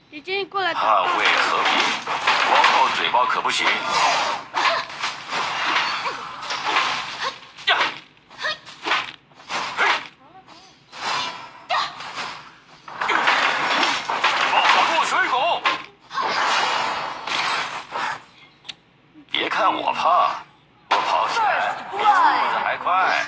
姐姐，你过来打。 捍卫和平，光靠嘴巴可不行。爆发落水狗！别看我胖，我跑起来比兔子还快。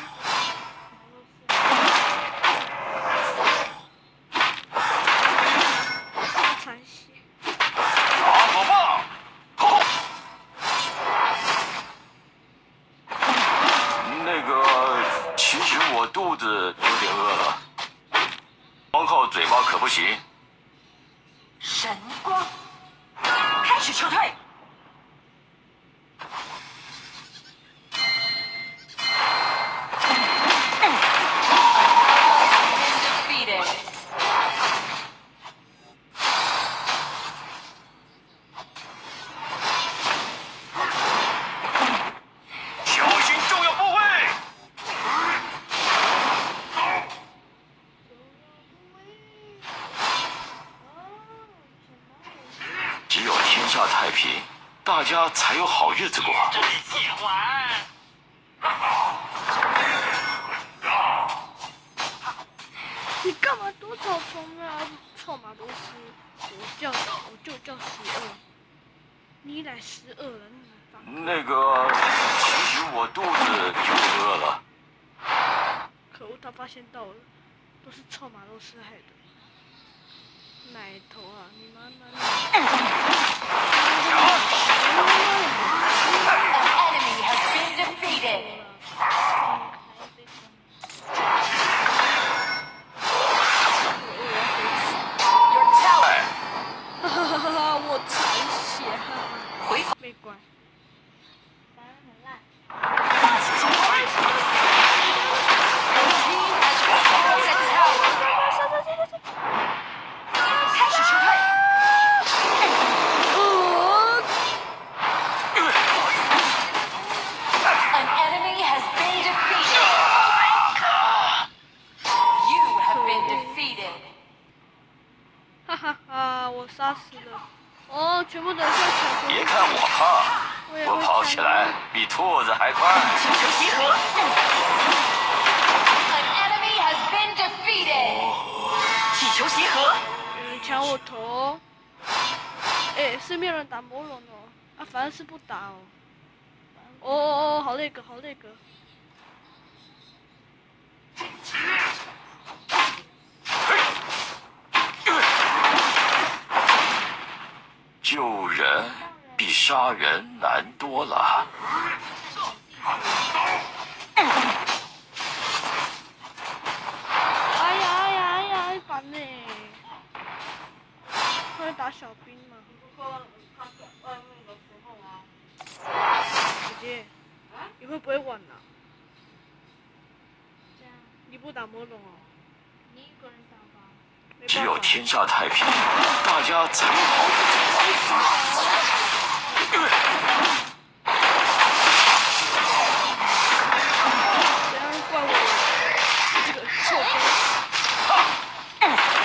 我肚子有点饿了，光靠嘴巴可不行。 神光，开始撤退。 只有天下太平，大家才有好日子过。 真喜欢。 你干嘛躲草丛啊？臭马多斯！我就叫12，你来12了， 那个，其实我肚子有点饿了。 可恶，他发现到了，都是臭马多斯害的。 奶头啊！你妈妈！ An enemy has been defeated. 哈哈哈哈！我残血，哈哈！ 回防没关。打得很烂。 发起冲锋！ 开始撤退。An enemy has been defeated. You have been defeated. 哈哈哈！我杀死了。哦，全部都是抢。 别看我胖，我跑起来比兔子还快。 请求集合。An enemy has been defeated. 请求集合。 有人抢我头，哎，是没有人打魔龙哦，啊，反正是不打哦。哦，好那个，好那个。 救人比杀人难多了。 哎呀，烦呢。 会打小兵吗？姐姐，你会不会玩呢？你不打魔龙哦？你一个人打吧。 只有天下太平，大家才有好日子过。 不要怪我这个臭东西。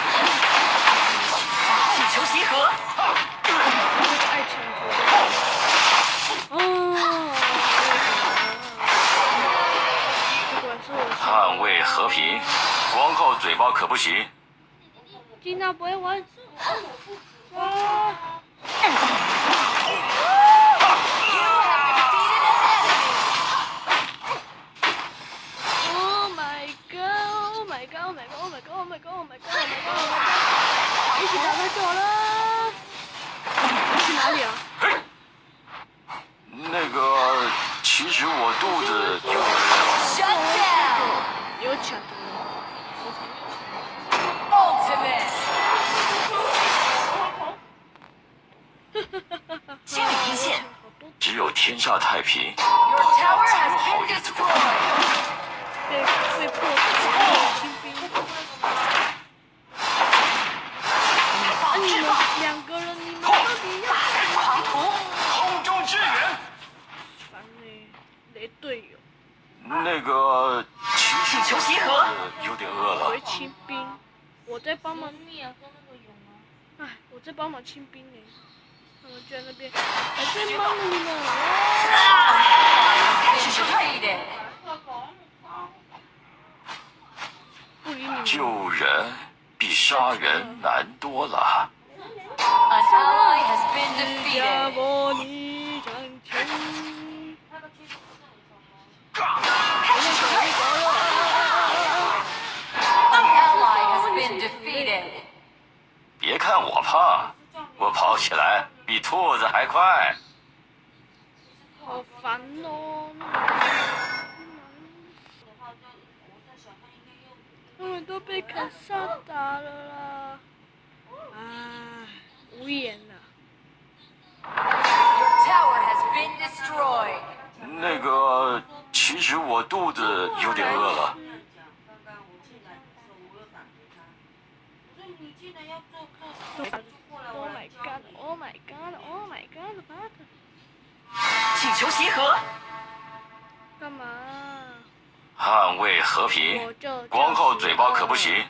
请求集合。 爱情捍卫和平，光靠嘴巴可不行。 金娜不会玩。Oh my god! Oh my god! Oh my god! Oh my god! Oh my god! Oh my god! Oh my god! 一起打他走了。去哪里啊？ 那个，其实我肚子有点饿。 Shut down. 有抢的。 Ultimate. 清理一线。 只有天下太平， Your 大家 tower 才 has 有好 been 日子过。 destroyed. 被迫清兵。啊！你们2个人，你们到底要？ 大人狂徒， 空中支援。 烦嘞，雷队友。 那个，其实请求集合。 有点饿了。 回清兵，我在帮忙。哎，我在帮忙清兵呢，他们就在那边还在忙你呢。不理你。 救人比杀人难多了。 An ally has been 释迦 defeated. 牟尼掌权。 An ally has been defeated. 别看我胖，我跑起来比兔子还快。 好烦哦！他们都被砍杀打了啦！啊，无言了。 Your tower has been destroyed. 那个，其实我肚子有点饿了。 Oh my god! Oh my god! Oh my god! 请求协和。 干嘛？ 捍卫和平我就， 光靠嘴巴可不行。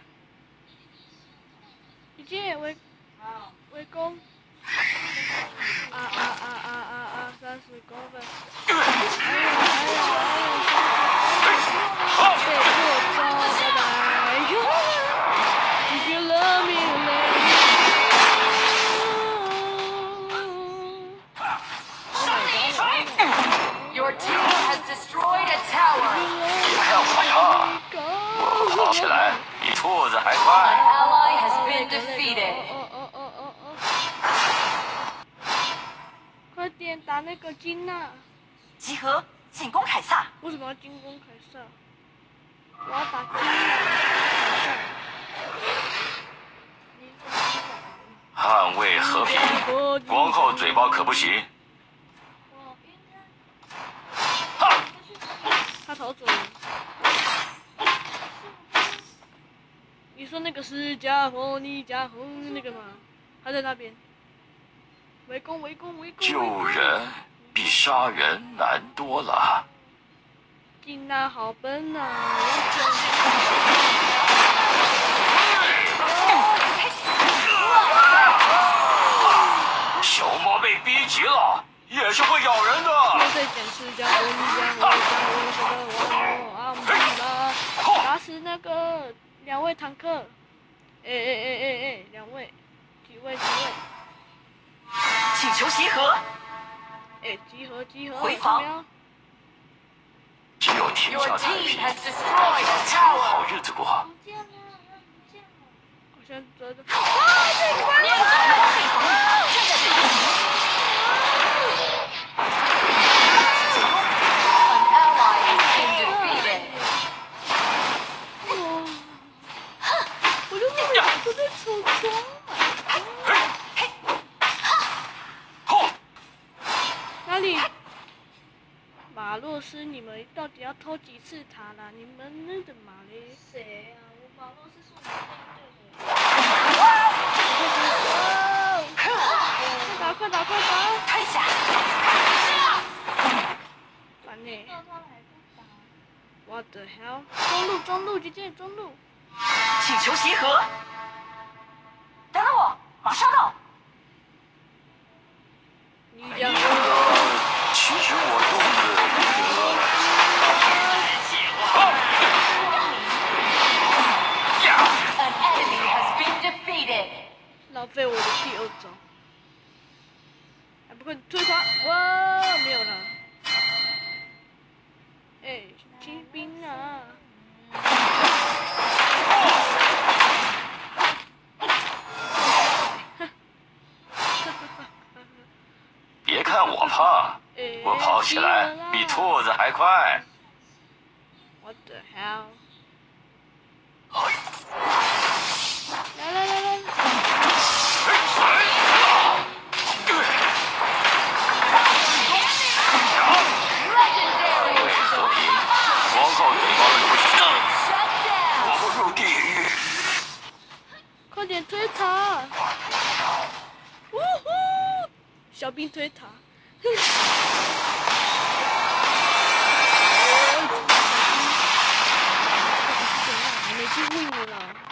姐姐围攻！啊！30公分！哎呀！被破招，拜拜！If you love me, let me Your team has destroyed a tower. 别看我胖，我跑起来比兔子还 An 快。 ally has been defeated. 快点打那个金娜！ 集合，进攻凯撒。 为什么要进攻凯撒？我要打金娜！ 捍卫和平，光靠嘴巴可不行。 他逃走了。你说那个释迦牟尼加红那个吗？他在那边。围攻！ 救人比杀人难多了。 金娜好笨啊！ 小猫被逼急了，也是会咬人的。 我在讲释迦牟尼加红，打死那个2位坦克！两位，几位？ 请求协和。 集合！ 回防。 只有天 Your 下太 team 平， has destroyed a 才有 tower. 好日子过。 好像觉得。 An ally has been defeated. 我就说我在橱窗哪里？马洛斯，你们到底要偷几次塔啦？你们那个马嘞？谁呀？我马洛斯是我们快打！ 退下。 烦呢。What the hell？中路，姐姐中路。 请求协和。等等我，马上到。 你讲。 其实我肚子有点饿了。 An enemy has been defeated. 浪费我的第2招，还不快推他！哇，没有了。清兵啊！ 别看我胖，我跑起来比兔子还快。 What the hell？ 来！ 和平，光靠嘴巴可不行。我入地狱。 快点推塔！呜呼！小兵推塔。没去问了啦。